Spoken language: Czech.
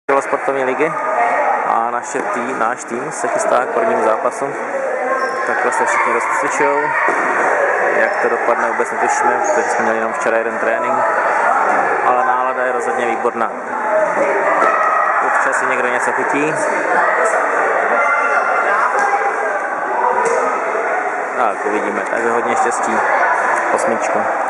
sportovní ligy a náš tým se chystá k prvnímu zápasu. Takhle se všichni rozcvičujou. Jak to dopadne, vůbec netušíme, protože jsme měli jenom včera jeden trénink, ale nálada je rozhodně výborná. Občas si někdo něco chutí. Tak uvidíme, takže hodně štěstí. 8.